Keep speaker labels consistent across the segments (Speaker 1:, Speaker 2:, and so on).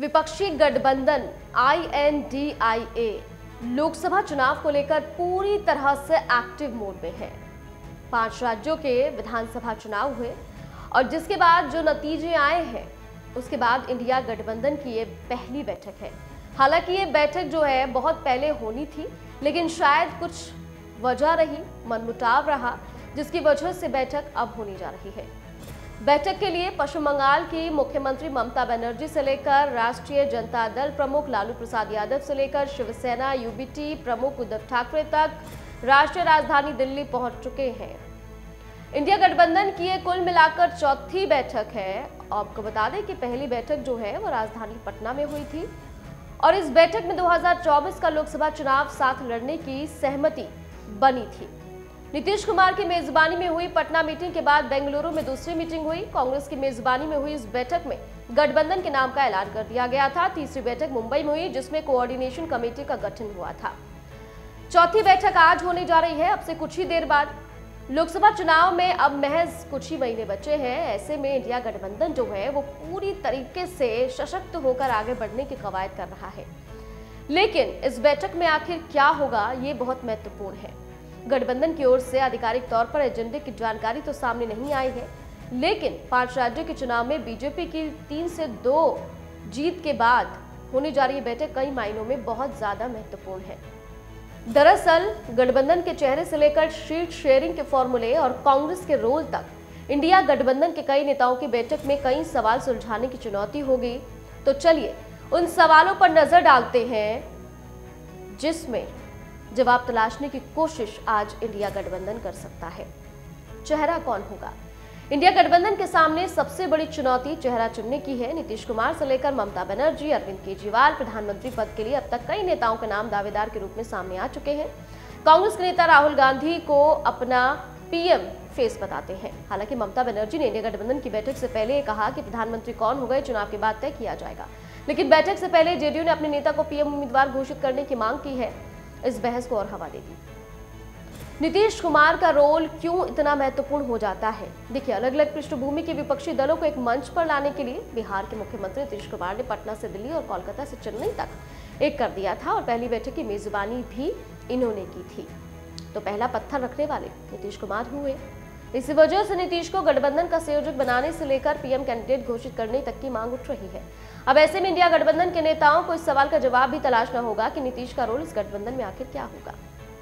Speaker 1: विपक्षी गठबंधन INDIA लोकसभा चुनाव को लेकर पूरी तरह से एक्टिव मोड में है। 5 राज्यों के विधानसभा चुनाव हुए और जिसके बाद जो नतीजे आए हैं उसके बाद इंडिया गठबंधन की ये पहली बैठक है। हालांकि ये बैठक जो है बहुत पहले होनी थी, लेकिन शायद कुछ वजह रही, मनमुटाव रहा, जिसकी वजह से बैठक अब होने जा रही है। बैठक के लिए पश्चिम बंगाल की मुख्यमंत्री ममता बनर्जी से लेकर राष्ट्रीय जनता दल प्रमुख लालू प्रसाद यादव से लेकर शिवसेना UBT प्रमुख उद्धव ठाकरे तक राष्ट्रीय राजधानी दिल्ली पहुंच चुके हैं। इंडिया गठबंधन की ये कुल मिलाकर चौथी बैठक है। आपको बता दें कि पहली बैठक जो है वो राजधानी पटना में हुई थी और इस बैठक में 2024 का लोकसभा चुनाव साथ लड़ने की सहमति बनी थी। नीतीश कुमार की मेजबानी में हुई पटना मीटिंग के बाद बेंगलुरु में दूसरी मीटिंग हुई। कांग्रेस की मेजबानी में हुई इस बैठक में गठबंधन के नाम का ऐलान कर दिया गया था। तीसरी बैठक मुंबई में हुई जिसमें कोऑर्डिनेशन कमेटी का गठन हुआ था। चौथी बैठक आज होने जा रही है। अब से कुछ ही देर बाद लोकसभा चुनाव में अब महज कुछ ही महीने बचे हैं। ऐसे में इंडिया गठबंधन जो है वो पूरी तरीके से सशक्त होकर आगे बढ़ने की कवायद कर रहा है। लेकिन इस बैठक में आखिर क्या होगा, ये बहुत महत्वपूर्ण है। गठबंधन की ओर से आधिकारिक तौर पर एजेंडे की जानकारी तो सामने नहीं आई है, लेकिन 5 राज्यों के चुनाव में बीजेपी की 3 से 2 जीत के बाद होने जा रही बैठक कई मायनों में बहुत ज्यादा महत्वपूर्ण है। दरअसल गठबंधन के चेहरे से लेकर सीट शेयरिंग के फॉर्मूले और कांग्रेस के रोल तक इंडिया गठबंधन के कई नेताओं की बैठक में कई सवाल सुलझाने की चुनौती होगी। तो चलिए उन सवालों पर नजर डालते हैं जिसमें जवाब तलाशने की कोशिश आज इंडिया गठबंधन कर सकता है। चेहरा कौन होगा? इंडिया गठबंधन के सामने सबसे बड़ी चुनौती चेहरा चुनने की है। नीतीश कुमार से लेकर ममता बनर्जी, अरविंद केजरीवाल प्रधानमंत्री पद के लिए अब तक कई नेताओं के नाम दावेदार के रूप में सामने आ चुके हैं। कांग्रेस के नेता राहुल गांधी को अपना PM फेस बताते हैं। हालांकि ममता बनर्जी ने इंडिया गठबंधन की बैठक से पहले कहा कि प्रधानमंत्री कौन होगा ये चुनाव के बाद तय किया जाएगा, लेकिन बैठक से पहले JDU ने अपने नेता को PM उम्मीदवार घोषित करने की मांग की है। इस बहस को और हवा देगी। नीतीश कुमार का रोल क्यों इतना महत्वपूर्ण हो जाता है? देखिए, अलग अलग पृष्ठभूमि के विपक्षी दलों को एक मंच पर लाने के लिए बिहार के मुख्यमंत्री नीतीश कुमार ने पटना से दिल्ली और कोलकाता से चेन्नई तक एक कर दिया था और पहली बैठक की मेजबानी भी इन्होंने की थी। तो पहला पत्थर रखने वाले नीतीश कुमार हुए। इसी वजह से नीतीश को गठबंधन का संयोजक बनाने से लेकर PM कैंडिडेट घोषित करने तक की मांग उठ रही है। अब ऐसे में इंडिया गठबंधन के नेताओं को इस सवाल का जवाब भी तलाशना होगा कि नीतीश का रोल इस गठबंधन में आखिर क्या होगा,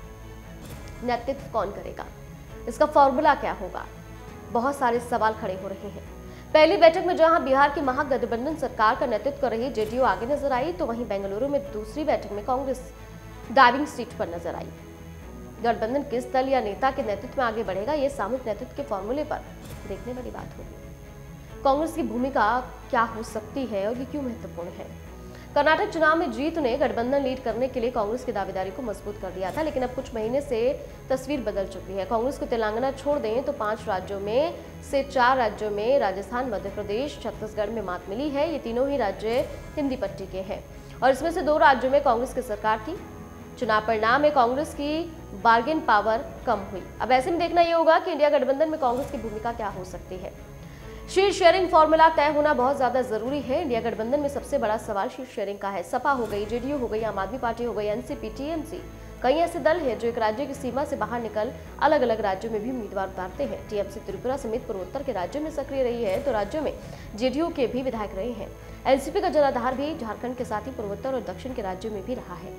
Speaker 1: नेतृत्व कौन करेगा, इसका फॉर्मूला क्या होगा। बहुत सारे सवाल खड़े हो रहे हैं। पहली बैठक में जहां बिहार की महागठबंधन सरकार का नेतृत्व कर रही JDU आगे नजर आई, तो वहीं बेंगलुरु में दूसरी बैठक में कांग्रेस ड्राइविंग सीट पर नजर आई। गठबंधन किस दल या नेता के नेतृत्व में आगे बढ़ेगा, ये सामूहिक नेतृत्व के फॉर्मूले पर देखने वाली बात होगी। कांग्रेस की भूमिका क्या हो सकती है और ये क्यों महत्वपूर्ण है? कर्नाटक चुनाव में जीत ने गठबंधन लीड करने के लिए कांग्रेस की दावेदारी को मजबूत कर दिया था, लेकिन अब कुछ महीने से तस्वीर बदल चुकी है। कांग्रेस को तेलंगाना छोड़ दें तो 5 राज्यों में से 4 राज्यों में राजस्थान, मध्य प्रदेश, छत्तीसगढ़ में मात मिली है। ये तीनों ही राज्य हिंदी पट्टी के हैं और इसमें से 2 राज्यों में कांग्रेस की सरकार थी। चुनाव परिणाम में कांग्रेस की बार्गेन पावर कम हुई। अब ऐसे में देखना यह होगा कि इंडिया गठबंधन में कांग्रेस की भूमिका क्या हो सकती है। सीट शेयरिंग फॉर्मूला तय होना बहुत ज्यादा जरूरी है। इंडिया गठबंधन में सबसे बड़ा सवाल सीट शेयरिंग का है। सपा हो गई, JDU हो गई, आम आदमी पार्टी हो गई, NCP, TMC, कई ऐसे दल हैं जो एक राज्य की सीमा से बाहर निकल अलग अलग राज्यों में भी उम्मीदवार उतारते हैं। TMC त्रिपुरा समेत पूर्वोत्तर के राज्यों में सक्रिय रही है, तो राज्यों में JDU के भी विधायक रहे हैं। NCP का जनाधार भी झारखंड के साथ ही पूर्वोत्तर और दक्षिण के राज्यों में भी रहा है।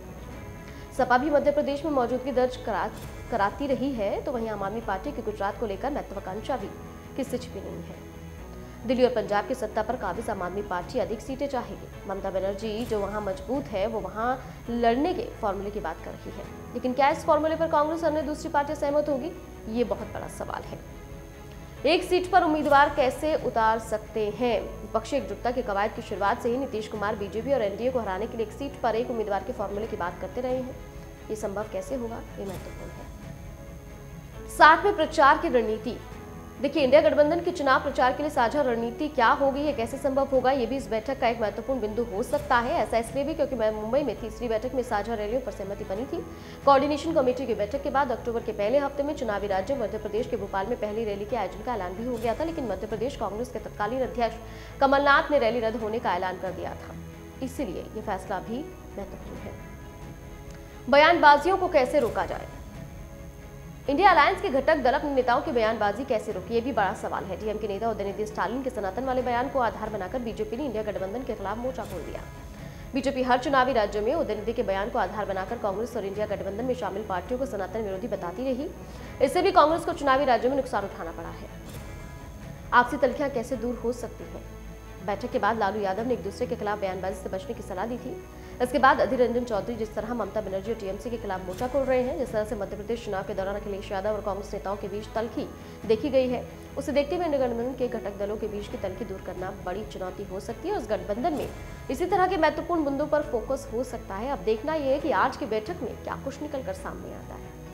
Speaker 1: सपा भी मध्य प्रदेश में मौजूदगी दर्ज कराती रही है, तो वहीं आम आदमी पार्टी की गुजरात को लेकर महत्वाकांक्षा भी किसी छिपी नहीं है। दिल्ली और पंजाब की सत्ता पर काबिज आम आदमी पार्टी अधिक सीटें चाहेगी। ममता बनर्जी जो वहां मजबूत है वो वहां लड़ने के फॉर्मूले की बात कर रही है, लेकिन क्या इस फॉर्मूले पर कांग्रेस और अन्य दूसरी पार्टियां सहमत होगी, ये बहुत बड़ा सवाल है। एक सीट पर उम्मीदवार कैसे उतार सकते हैं? विपक्षी एकजुटता की कवायद की शुरुआत से ही नीतीश कुमार BJP और NDA को हराने के लिए एक सीट पर एक उम्मीदवार के फॉर्मूले की बात करते रहे हैं। ये संभव कैसे होगा, ये महत्वपूर्ण है। साथ में प्रचार की रणनीति देखिए, इंडिया गठबंधन के चुनाव प्रचार के लिए साझा रणनीति क्या होगी, ये कैसे संभव होगा, ये भी इस बैठक का एक महत्वपूर्ण बिंदु हो सकता है। ऐसा इसलिए भी क्योंकि मुंबई में तीसरी बैठक में साझा रैलियों पर सहमति बनी थी। कोऑर्डिनेशन कमेटी की बैठक के बाद अक्टूबर के पहले हफ्ते में चुनावी राज्य मध्य प्रदेश के भोपाल में पहली रैली के आयोजन का ऐलान भी हो गया था, लेकिन मध्य प्रदेश कांग्रेस के तत्कालीन अध्यक्ष कमलनाथ ने रैली रद्द होने का ऐलान कर दिया था। इसीलिए ये फैसला भी महत्वपूर्ण है। बयानबाजियों को कैसे रोका जाए? इंडिया अलायंस के घटक दल अपने नेताओं की बयानबाजी कैसे रोके, ये भी बड़ा सवाल है। डीएम के नेता उदयनिधि स्टालिन के सनातन वाले बयान को आधार बनाकर बीजेपी ने इंडिया गठबंधन के खिलाफ मोर्चा खोल दिया। बीजेपी हर चुनावी राज्यों में उदयनिधि के बयान को आधार बनाकर कांग्रेस और इंडिया गठबंधन में शामिल पार्टियों को सनातन विरोधी बताती रही। इससे भी कांग्रेस को चुनावी राज्यों में नुकसान उठाना पड़ा है। आपसी तल्खियां कैसे दूर हो सकती हैं? बैठक के बाद लालू यादव ने एक दूसरे के खिलाफ बयानबाजी से बचने की सलाह दी थी। इसके बाद अधीर रंजन चौधरी जिस तरह ममता बनर्जी और टीएमसी के खिलाफ मोर्चा खोल रहे हैं, जिस तरह से मध्य प्रदेश चुनाव के दौरान अखिलेश यादव और कांग्रेस नेताओं के बीच तल्खी देखी गई है, उसे देखते हुए इंडिया गठबंधन के घटक दलों के बीच की तल्खी दूर करना बड़ी चुनौती हो सकती है। उस गठबंधन में इसी तरह के महत्वपूर्ण मुद्दों पर फोकस हो सकता है। अब देखना यह है कि आज की बैठक में क्या कुछ निकल कर सामने आता है।